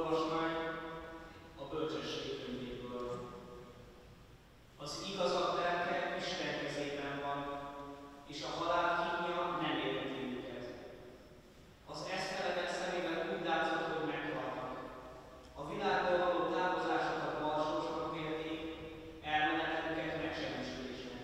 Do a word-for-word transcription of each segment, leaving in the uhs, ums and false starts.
Olvasmány a bölcsesség könyvéből. Az igazak lelke Isten kezében van, és a halál kínja nem érinti őket. Az eszteledek szemében úgy látszott, hogy meghalnak. A világból való távozásokat balsósnak vélték, elmenetüket megsemmisülésnek.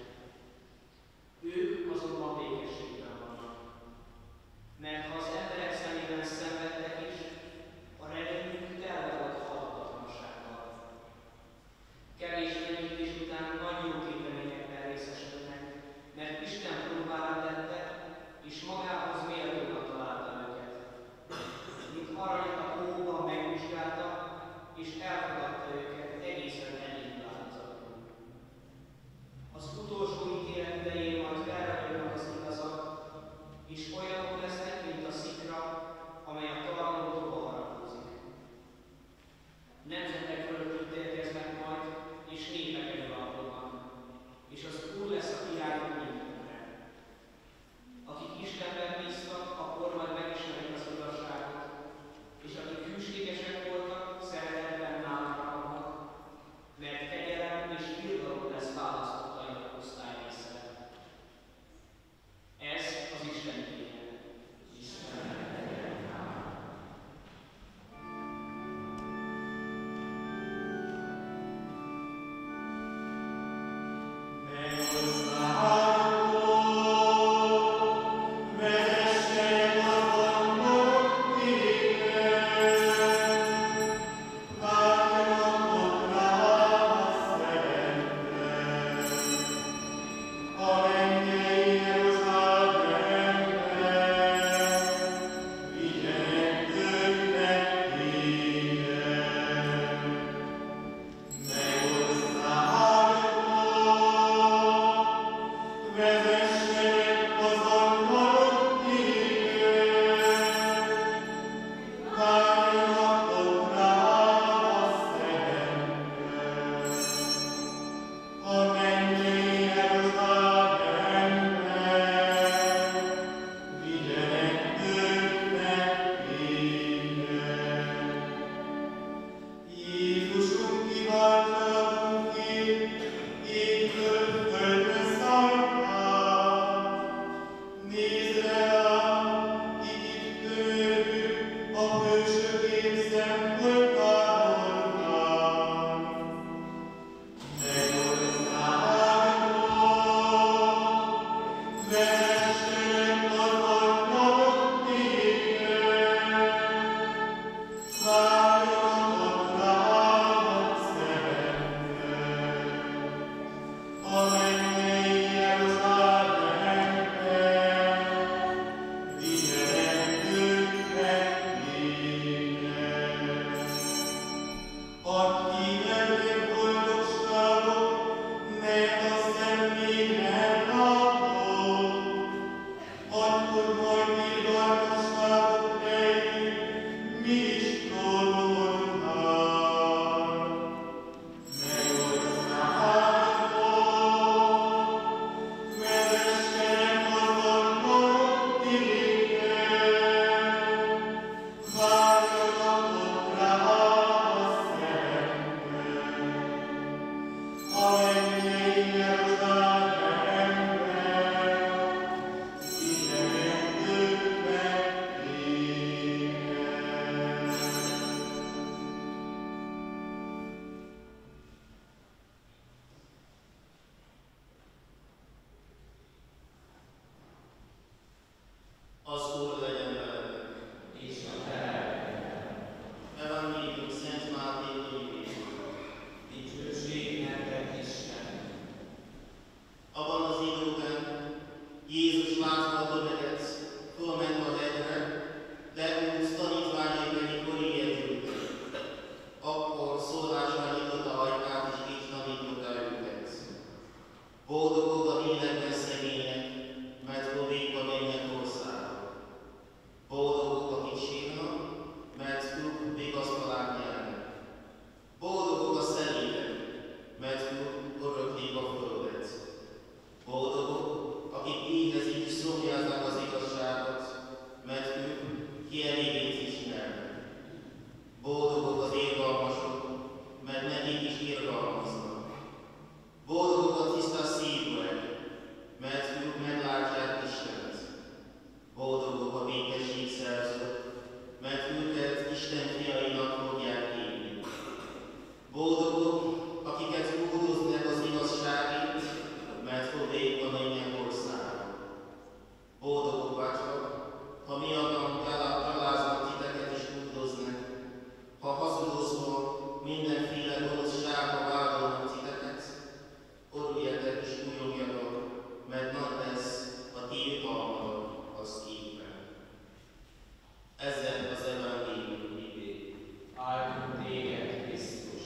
Ők azonban békességben vannak. Mert ha az emberek szemében szenvedtek is, a reményük tele volt halhatatlansággal. Kevés fenyítés után nagy jótéteményekben részesülnek, mert Isten próbálá tette, és magához méltónak találta őket. Mint aranyat a hóban megvizsgálta, és elfogadta őket egészen eléggé áldozatul. Az utolsó ítélet idején majd felragyognak az igazak, és olyanok lesznek, mint a szikra, amely a talajlótól harapózik. Nemzetek fölött ítélkeznek majd, és népek uralkodnak, és az Úr lesz a király mindenre. Akik Istenben bíztak, akkor majd megismerik az igazságot, és akik hűségesek voltak, szeretetben mert őket Isten fiainak fogják hívni. Boldogok, akiket hódoznak az igazságért, mert fogék a mennyek országa. Boldogok vagytok, ha miattam gyaláznak titeket és hódoznak, ha hazudozva mindenféle gonoszságba vádolnak titeket, örüljetek és újongjatok, mert nagy lesz a ti jutalmatok az égben. Ezzel az evangélium igény. Áldunk téged, Krisztus!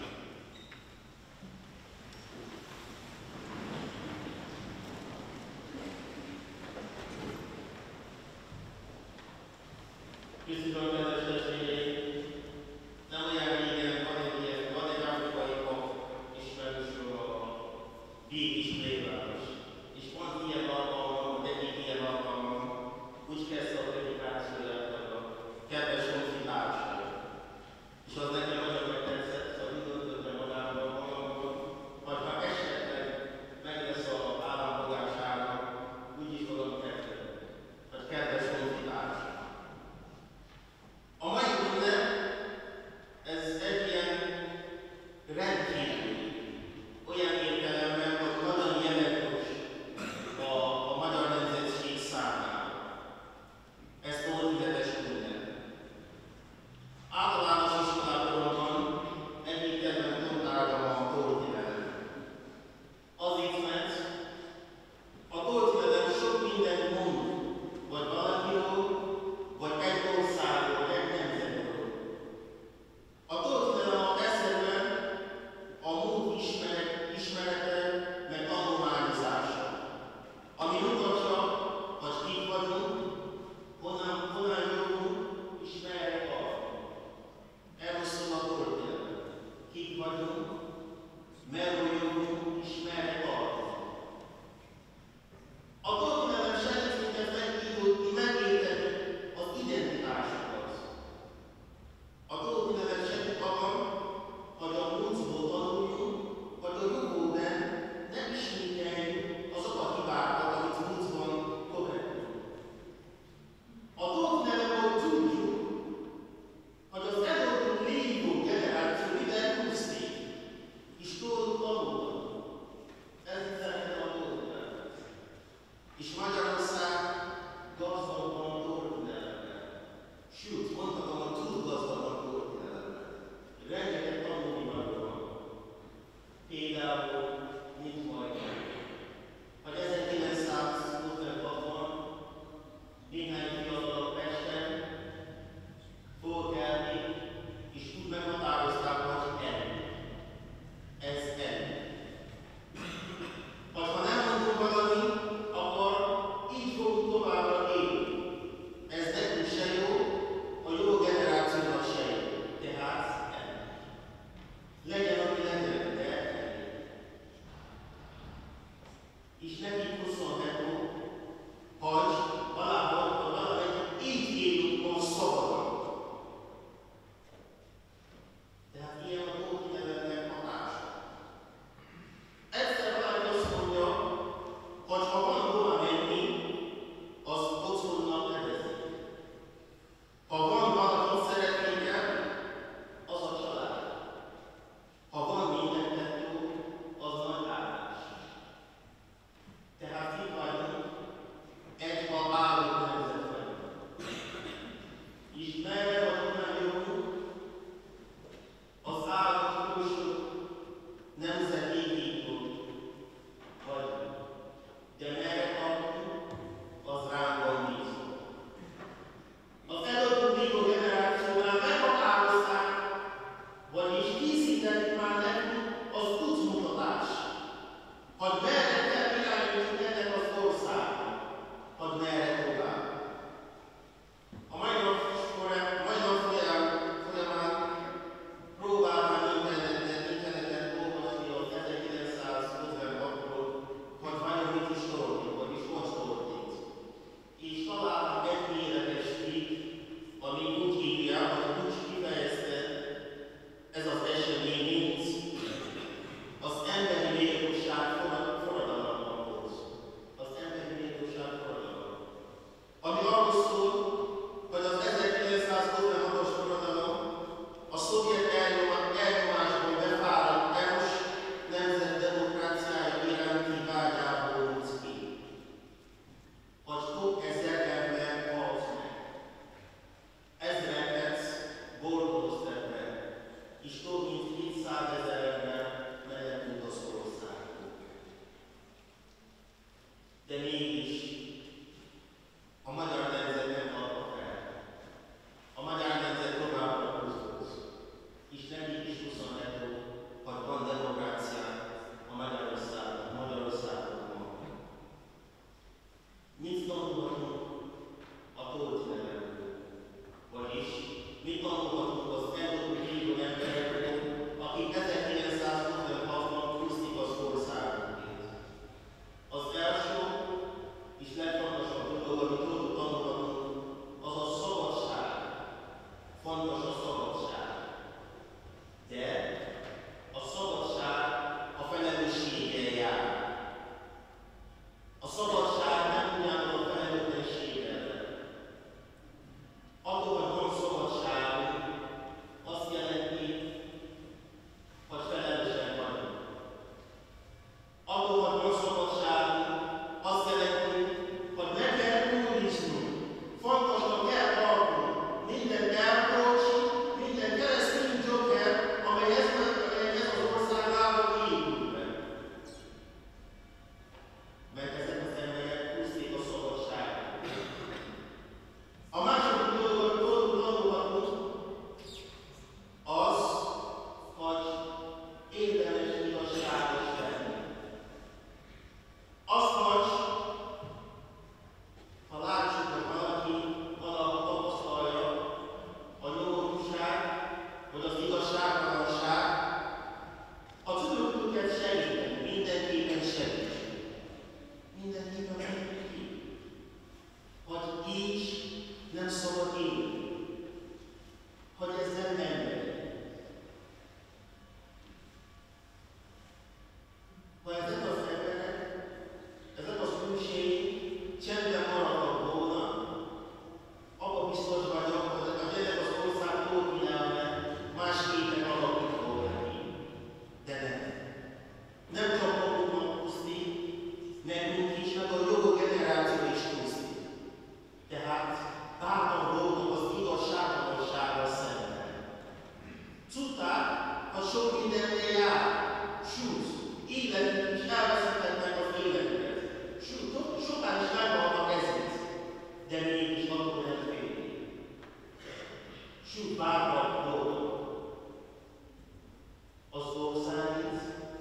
Krisztusban kedves testvéreim, nem olyan régen van egy ilyen, van egy afrikai pap ismerősről a Békés plébános. És pont ilyen alkalommal, vagy egyik ilyen alkalommal úgy kezdte a predikációját, hogy a kedves honfitársa. És az nekem nagyon megtetszett, hogy úgy döntöttem magában magamban, hogy ha esetleg meg lesz a állampolgárságnak, úgy is fogom kezdeni, hogy kedves honfitársa. A mai ezerkilencszázötvenhatos forradalom a szovjet elnyomásból befáradt é u-s nemzet demokráciája iránti vágyából nyújt ki. Vagy több ezer ember halt meg, ezreket boldogoztak meg, és több mint kétszázezer ember menekült az országból. De mégis a magyar nemzet nem adta fel. A magyar nemzet továbbra küzdött. És nem így is huszonkettő, hogy van demokrácia a Magyarországon, Magyarországon van. Mit tanulhatunk a történelemről? Vagyis mit tanulhatunk az európai hívó emberekről, akik ezerkilencszázötvenhatban küzdik az országunkért? Az első és legfontosabb dolog, amit tudunk tanulhatunk, az a szabadság. Fontos a szabadság. De a szabadság a felelősséggel jár. A szabadság nem ugyanaz a felelőtlenséggel. Attól, hogy van szabadságunk, azt jelenti, hogy felelősek vagyunk. Attól, hogy van szabadságunk, azt jelenti, hogy meg kell őriznünk, fontosnak kell tartnunk minden erkölcsi, minden keresztény gyökér, amely ez, ez az országában épül be. Mert ezek az emberek küzdik a szabadságot. A második dolog, amit tudunk tanulhatunk, az, hogy érdemes igazságos lenni. Azt, hogy ha látjuk, hogy valaki valahol tapasztalja a nyomorúság, vagy az igazságtalanság, ha tudjuk őket segíteni, mindenképpen segítsünk. Mindenképpen mondjuk ki, hogy így nem szabad élni, hogy ez nem emberi. Ha ezek az emberek, ezek az külség csendben maradtak volna, abban biztos vagyok, hogy ezek az ország történelme másképpen alakult volna ki. De nem. Nem csak magunknak pusztít, nekünk is, meg a jövő generáció is pusztít. Tehát bátran voltunk az igazságtalansággal szemben. Tudták, hogy sok mindennél jár, sőt, életük is elveszítettek az életüket. Sőt, sokan is meghaltak ezért, de mégis attól nem félni. Sőt, bátran voltunk az országét,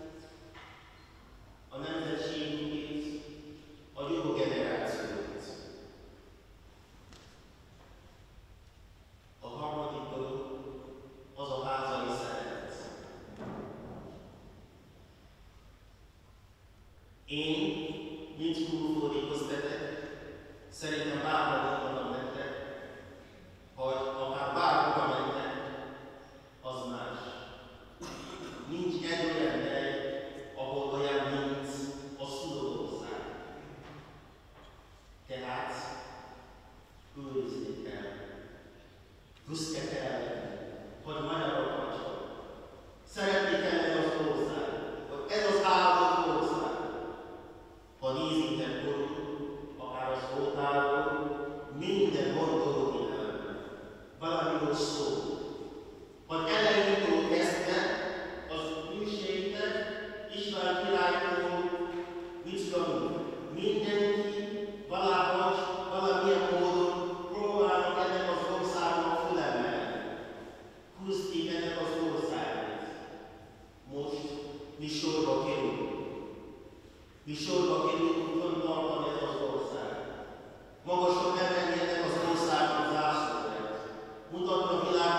a nemzetségünket, a jövő generációt. A harmadik dolog az a házai szeretet. Én, mint külföldi köztetek, szerintem bárhol mondanom nektek, hogy akár bárhova mentek, az más. Nincs egy olyan hely, ahol olyan, mint a szülőország. Tehát őrizni kell. Büszke kell lenni, hogy magyarok vagyok. Szeretni kell ez az ország, hogy ez az áldott ország. Ha nézitek körül, akár az oltáról, minden gondolódni előtt. Valamiről szól. Hogy elejétől kezdve az őseitek, István királytól, mit tanul? Mindenki valahogy, valamilyen módon próbálnak ennek az országnak fölemelni. Küzdik ennek az országát. Most mi sorba kerülünk. Mi sorba kerülünk föntartani ez az ország. Magasra emelni ennek az országnak zászlóját. Mutatni a világ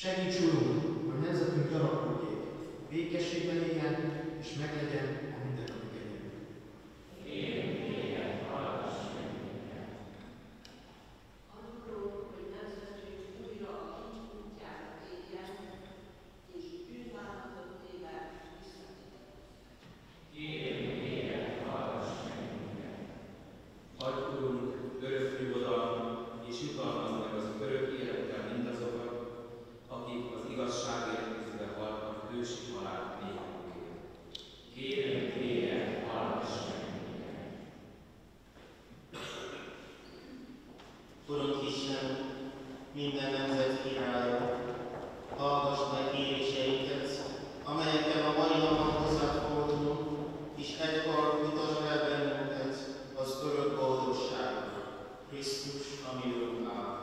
Segíts, Urunk, hogy nemzetünk gyarapodjék, békességben éljen, és meglegyen a mindennapi kegyelmünk. Kérünk téged, hallgass meg minket! Arról, hogy nemzetünk újra a hit útjára térjen, és bűnbánatot téve visszatérjen. Kérünk téged, hallgass meg minket! Adj, Urunk, örök nyugodalmat, és jutalmazd meg az örök élettel mindazokat, akik az igazságért küzdve haltak hősi halál nékünkért. Kérünk téged, hallgass meg minket! Urunk Isten, minden nemzet királya, hallgass meg kéréseinket, amelyekkel a mai napon hozzád fordulunk, és egykor mutasd el bennünket az örök boldogságra. Krisztus, ami Urunk áll.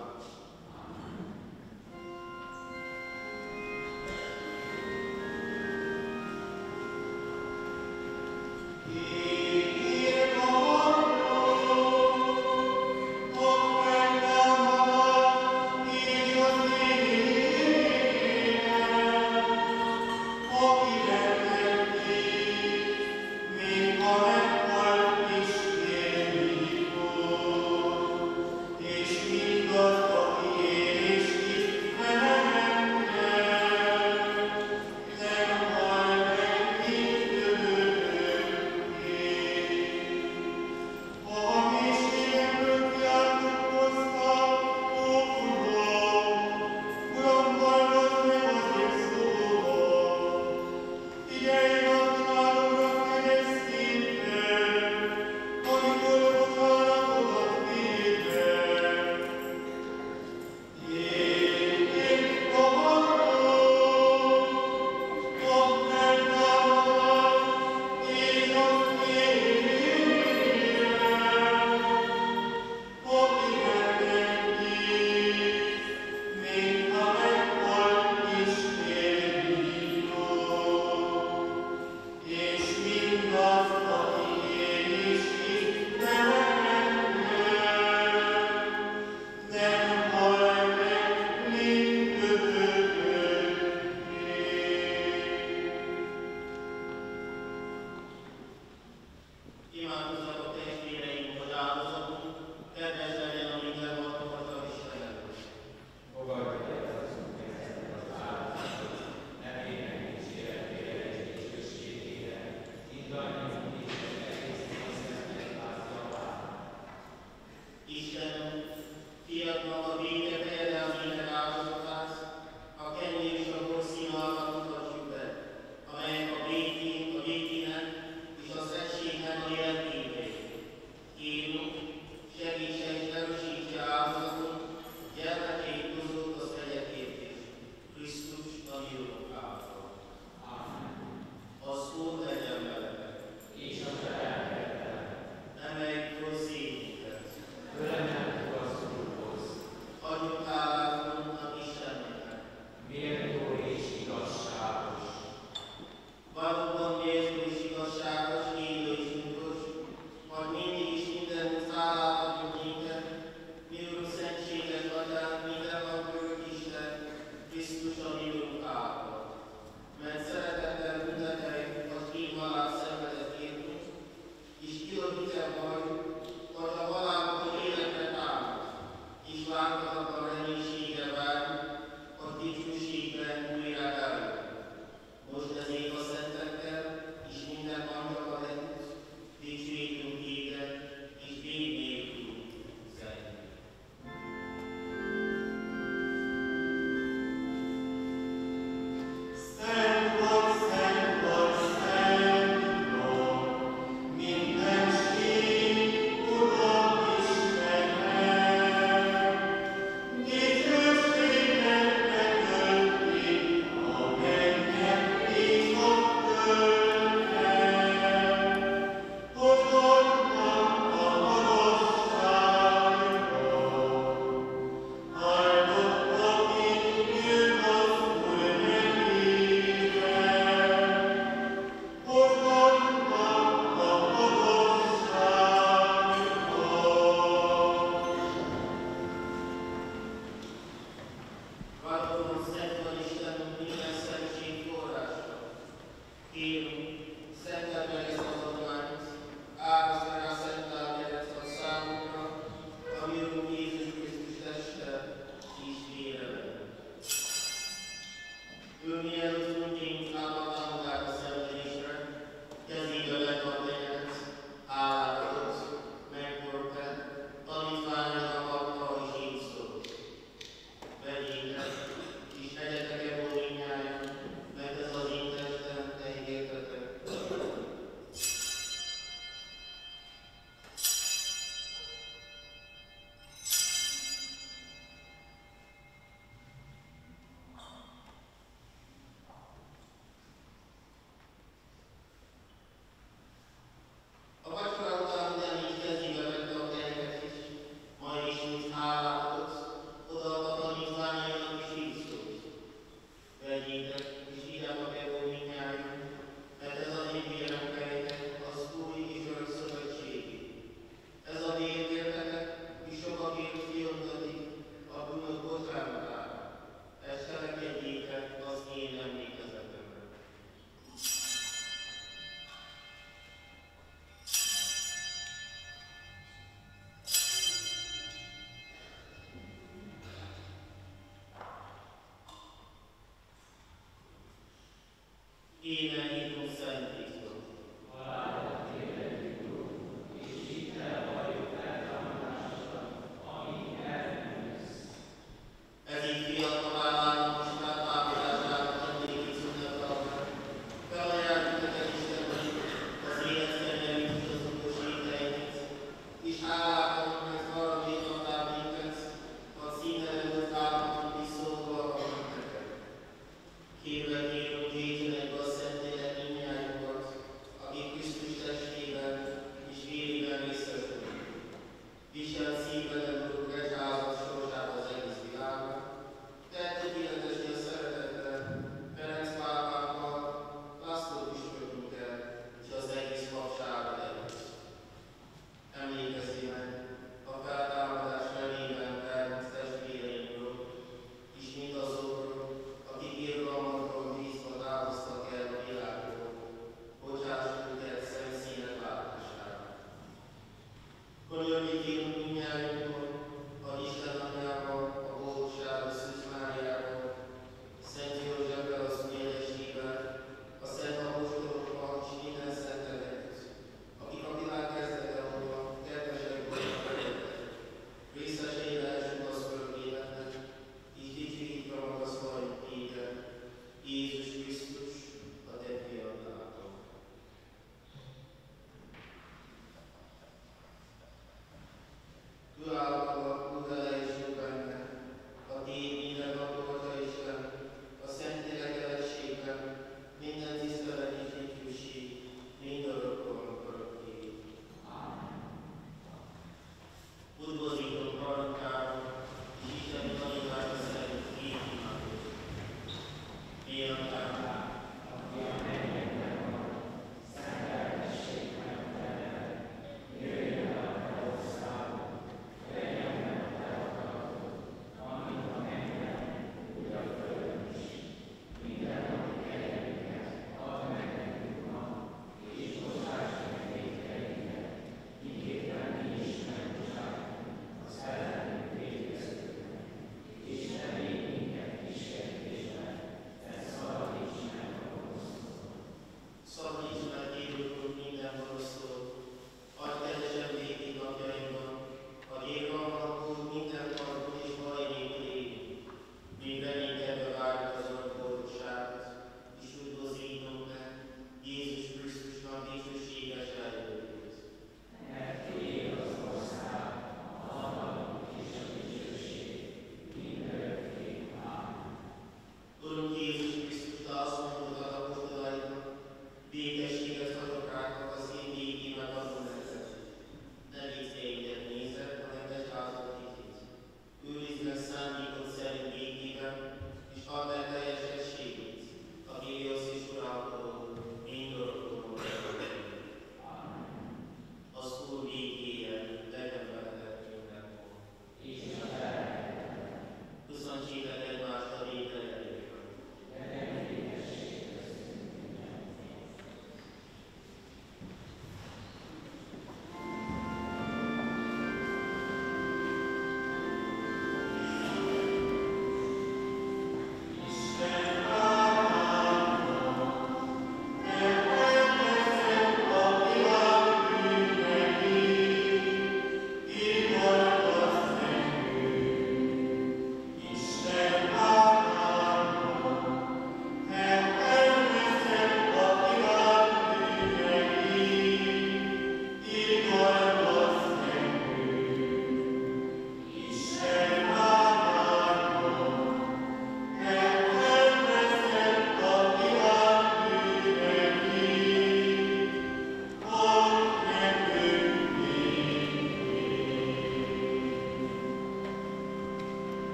Szabadíts